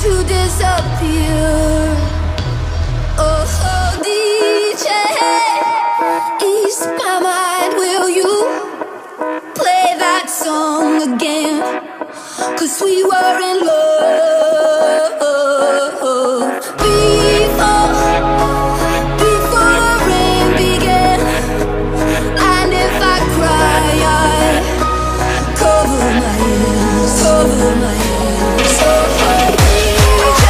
to disappear. Oh, DJ, ease my mind, will you play that song again? 'Cause we were in love before the rain began. And if I cry, I cover my ears, cover my ears. Oh, DJ.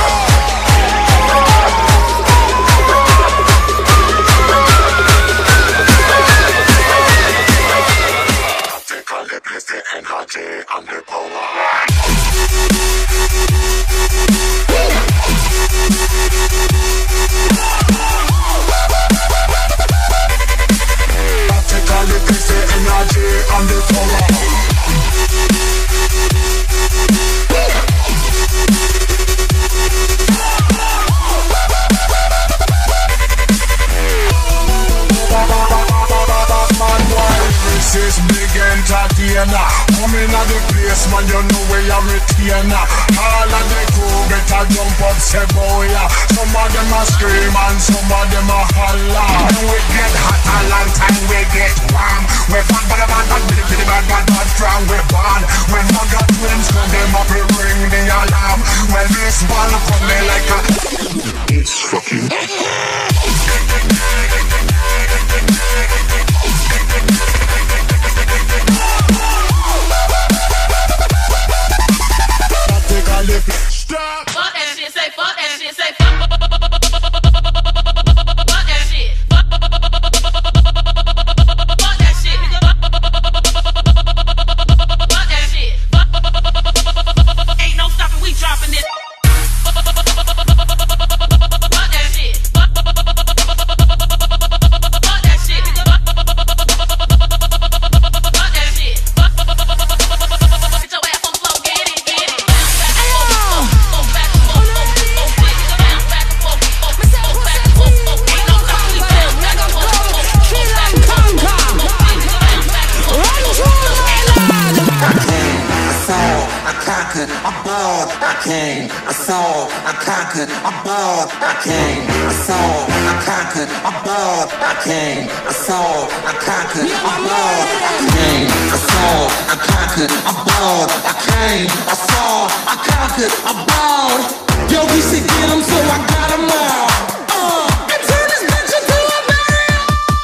Vertically place the energy and the power. Vertically place the energy and the power. This is big entertainer. Coming at the place, man, you know where you're retainer. All of the crew better jump up, say boy. Some of them a scream and some of them a holler. When we get hot, a long time we get warm. We're fun, but bitty bad, strong, we're born. When mother twins come, them up, we ring the alarm. When this one come, they like a... It's fucking... Stop! Fuck that shit, say fuck that shit, say fuck that shit. Fuck that shit, nigga. Fuck that shit. Ain't no stopping, we dropping this. Fuck that shit. Fuck that shit, nigga. Fuck that shit. Get your ass on the floor, get it, get it. I bought, I came, I saw, I conquered, I bought, I came, I saw, I conquered, I bought, I came, I saw, I conquered, I bought, I came, I saw, I conquered, I bought, I came, I saw, I conquered, I bought. Yo, we should get them, so I got them all. And turn this bitch into a Mario.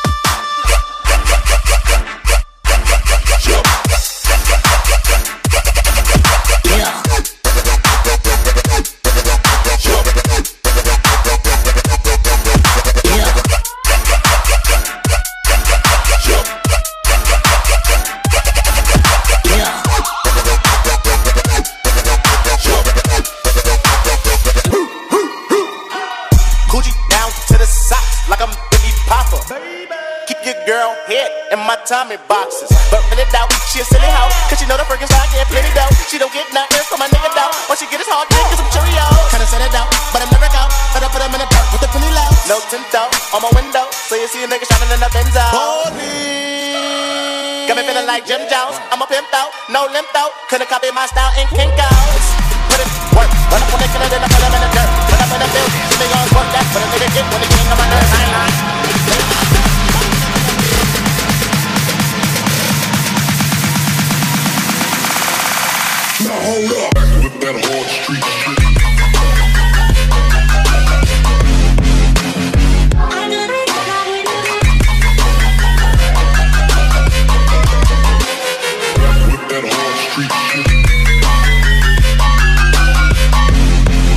In my Tommy boxes, but really doubt she a silly hoe, cause she know the freaking style get plenty dough. She don't get nothing from my nigga though. Once she get his hard dick, get some Cheerios. Kinda set it out, but I'm never out. But I put him in the dirt with the penny low. No tint out on my window, so you see a nigga shining in the Benzo. Holy, got me feeling like Jim Jones. I'm a pimp out, no limp out. Couldn't copy my style in Kinko's. Put it work, run up on the killer, then I put him in the dirt. Run up in the building, she me gon' work that, but a nigga get when he king on my nerves. Now hold up with that hard street shit. With that hard street shit.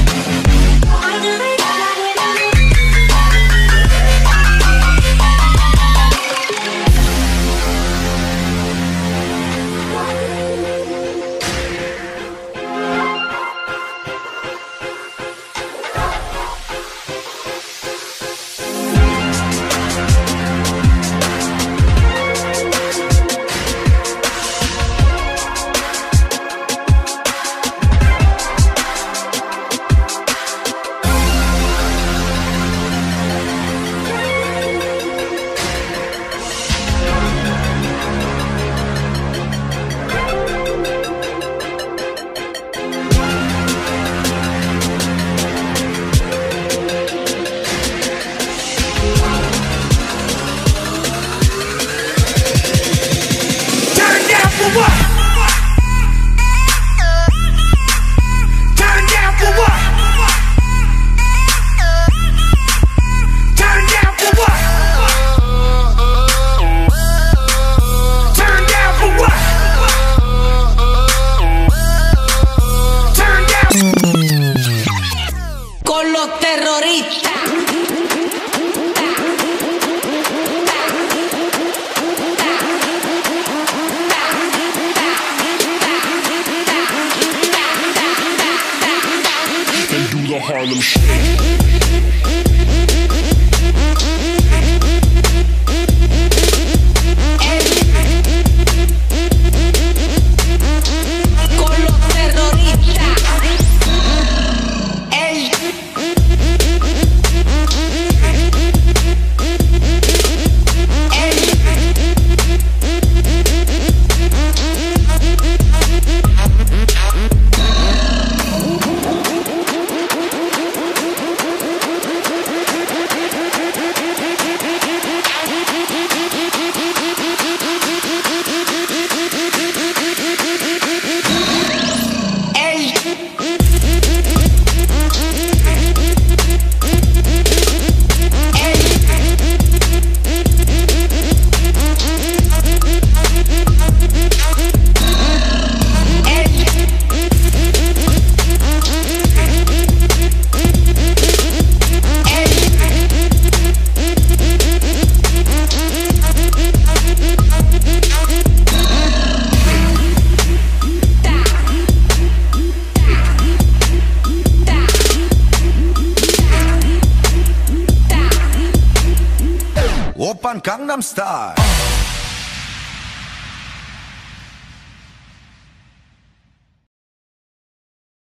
the Harlem Shake. Con los terroristas. Open Gangnam Style.